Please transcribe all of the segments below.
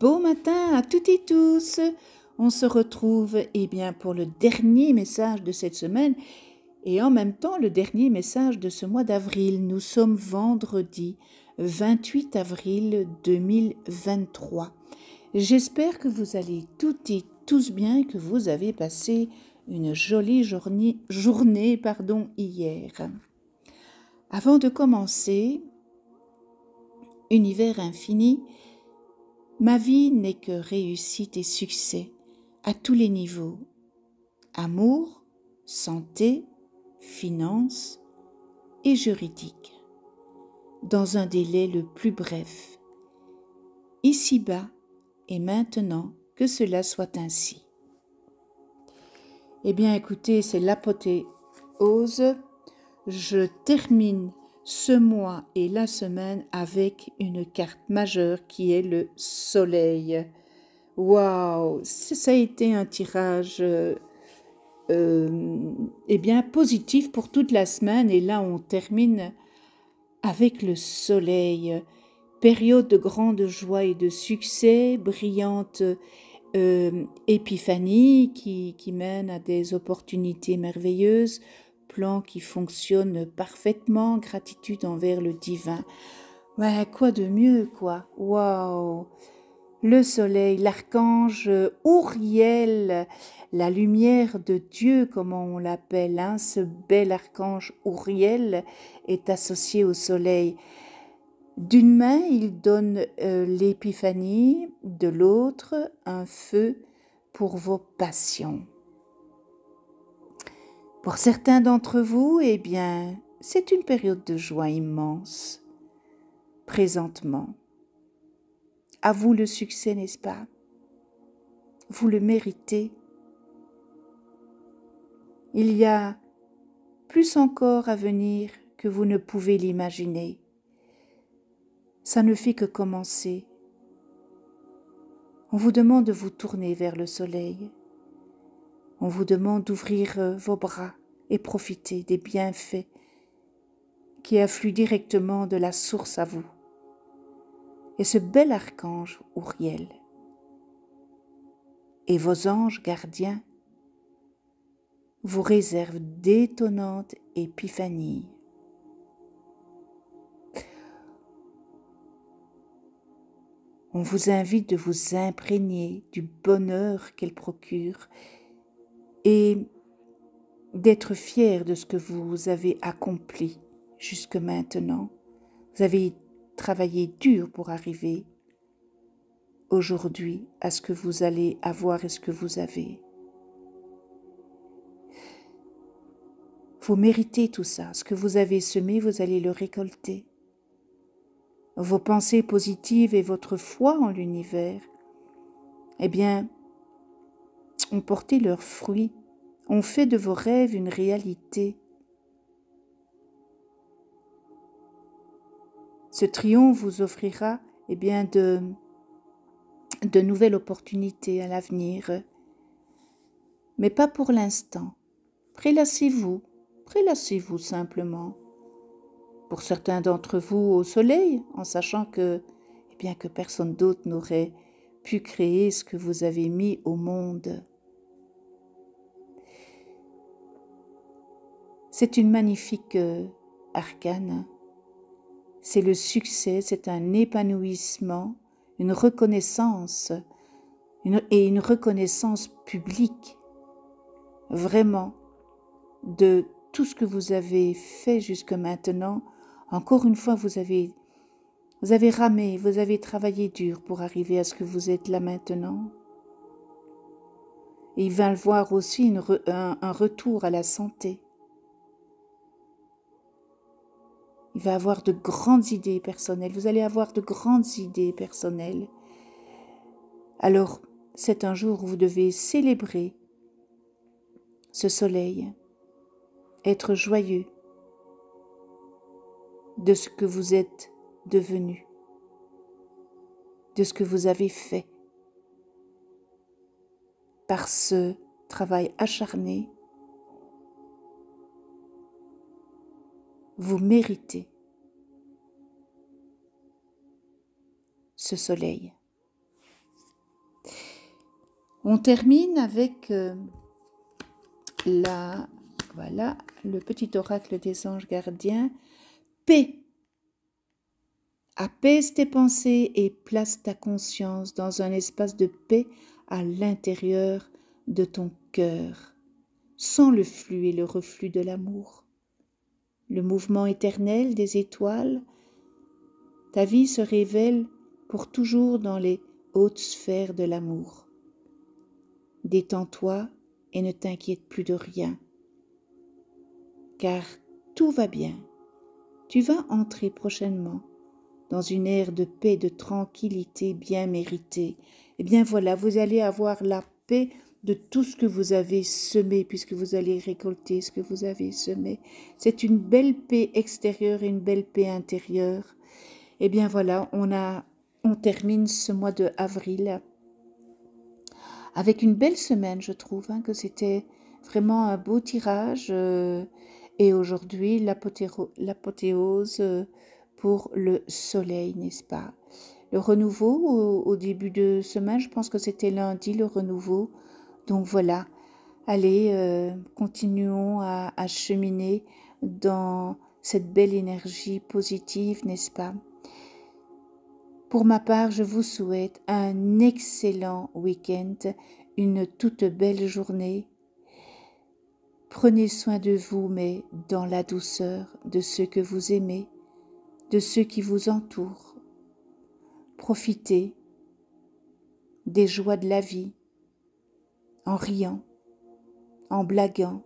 Bon matin à toutes et tous. On se retrouve pour le dernier message de cette semaine et en même temps le dernier message de ce mois d'avril. Nous sommes vendredi 28 avril 2023. J'espère que vous allez toutes et tous bien, que vous avez passé une jolie journée hier. Avant de commencer, Univers infini, ma vie n'est que réussite et succès à tous les niveaux. Amour, santé, finances et juridique. Dans un délai le plus bref. Ici-bas et maintenant, que cela soit ainsi. Écoutez, c'est l'apothéose. Je termine ce mois et la semaine avec une carte majeure qui est le soleil. Waouh, ça a été un tirage positif pour toute la semaine et là on termine avec le soleil. Période de grande joie et de succès, brillante épiphanie qui mène à des opportunités merveilleuses, plan qui fonctionne parfaitement, gratitude envers le divin. Ouais, quoi de mieux, quoi. Waouh! Le soleil, l'archange Ouriel, la lumière de Dieu, comme on l'appelle, ce bel archange Ouriel est associé au soleil. D'une main, il donne l'épiphanie, de l'autre, un feu pour vos passions. Pour certains d'entre vous, c'est une période de joie immense, présentement. À vous le succès, n'est-ce pas? Vous le méritez. Il y a plus encore à venir que vous ne pouvez l'imaginer. Ça ne fait que commencer. On vous demande de vous tourner vers le soleil. On vous demande d'ouvrir vos bras et profiter des bienfaits qui affluent directement de la source à vous. Et ce bel archange Ouriel et vos anges gardiens vous réservent d'étonnantes épiphanies. On vous invite de vous imprégner du bonheur qu'elle procure et d'être fier de ce que vous avez accompli jusque maintenant. Vous avez travaillé dur pour arriver aujourd'hui à ce que vous allez avoir et ce que vous avez. Vous méritez tout ça. Ce que vous avez semé, vous allez le récolter. Vos pensées positives et votre foi en l'univers, ont porté leurs fruits, ont fait de vos rêves une réalité. Ce triomphe vous offrira de nouvelles opportunités à l'avenir, mais pas pour l'instant. Prélassez-vous simplement. Pour certains d'entre vous au soleil, en sachant que personne d'autre n'aurait pu créer ce que vous avez mis au monde. C'est une magnifique arcane. C'est le succès, c'est un épanouissement, une reconnaissance, une reconnaissance publique, vraiment, de tout ce que vous avez fait jusque maintenant. Encore une fois, vous avez ramé, vous avez travaillé dur pour arriver à ce que vous êtes là maintenant. Et il va le voir aussi un retour à la santé. Il va avoir de grandes idées personnelles. Vous allez avoir de grandes idées personnelles. Alors, c'est un jour où vous devez célébrer ce soleil, être joyeux de ce que vous êtes devenu, de ce que vous avez fait. Par ce travail acharné, vous méritez ce soleil. On termine avec voilà, le petit oracle des anges gardiens. Paix. Apaise tes pensées et place ta conscience dans un espace de paix à l'intérieur de ton cœur, sans le flux et le reflux de l'amour. Le mouvement éternel des étoiles, ta vie se révèle pour toujours dans les hautes sphères de l'amour. Détends-toi et ne t'inquiète plus de rien, car tout va bien. Tu vas entrer prochainement dans une ère de paix, de tranquillité bien méritée. Eh bien voilà, vous allez avoir la paix de tout ce que vous avez semé, puisque vous allez récolter ce que vous avez semé. C'est une belle paix extérieure et une belle paix intérieure. Eh bien voilà, on termine ce mois de avril avec une belle semaine, je trouve, que c'était vraiment un beau tirage. Et aujourd'hui, l'apothéose pour le soleil, n'est-ce pas? Le renouveau au début de semaine, je pense que c'était lundi le renouveau. Donc voilà, allez, continuons à cheminer dans cette belle énergie positive, n'est-ce pas? Pour ma part, je vous souhaite un excellent week-end, une toute belle journée. Prenez soin de vous, mais dans la douceur de ceux que vous aimez, de ceux qui vous entourent. Profitez des joies de la vie, en riant, en blaguant,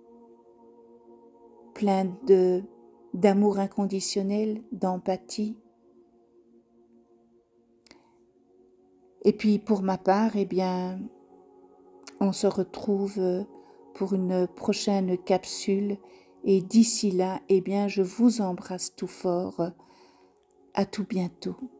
plein d'amour inconditionnel, d'empathie. Et puis pour ma part, eh bien, on se retrouve pour une prochaine capsule. Et d'ici là, eh bien, je vous embrasse tout fort. À tout bientôt.